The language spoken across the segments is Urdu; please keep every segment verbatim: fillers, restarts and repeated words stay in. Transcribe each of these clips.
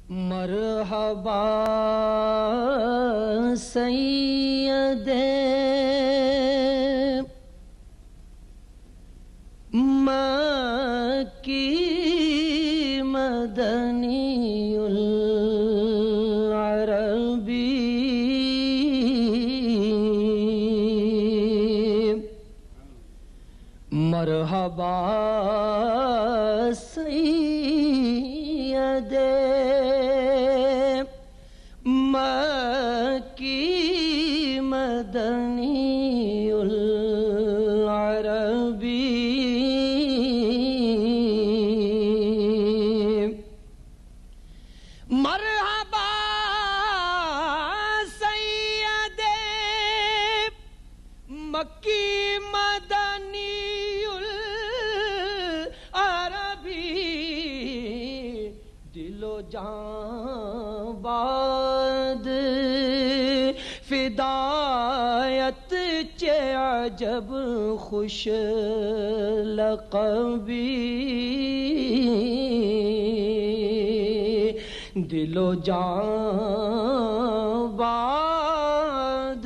مرحبا سید مکی مدنی العربی مرحبا سید مکی مدنی العربی مرحبا سید مکی مدنی العربی دل و جان باد فدایت چے عجب خوش لقبی دل و جان باد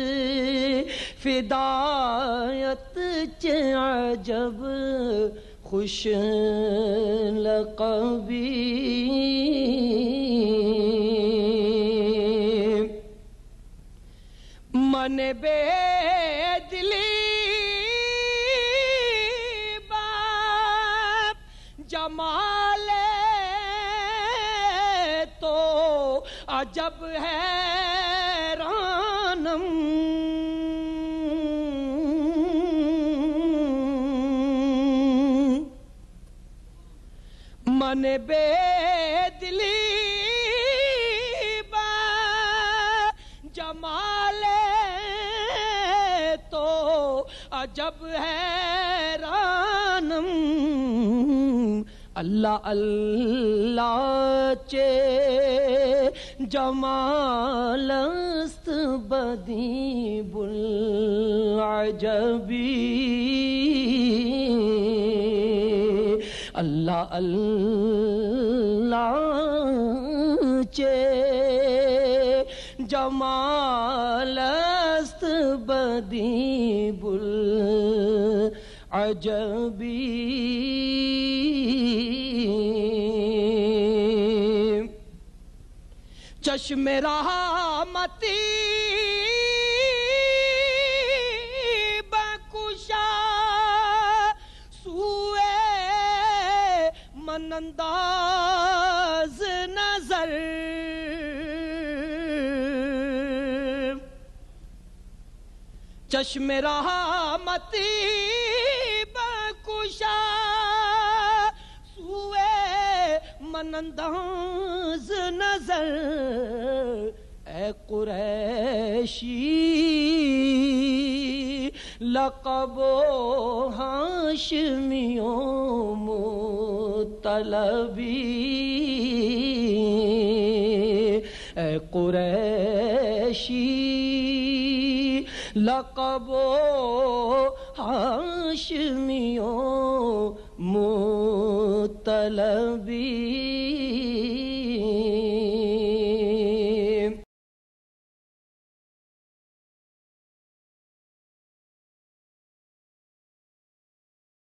فدایت چے عجب خوش لقبی من بے دلی باپ جمال تو عجب حیرانم من بے دلی با جمال تو عجب حیرانم اللہ اللہ چے جمال است بدی بالعجبی اللہ اللہ چے جمال است بدی بالعجبی چشم رحمتی بکشا سوئے من انداز نظر چشم رحمتی بکشا سوئے من انداز نظر اے قریشی لقب و ہاشمیوں مطلبی اے قریشی لقب و ہاشمیوں مطلبی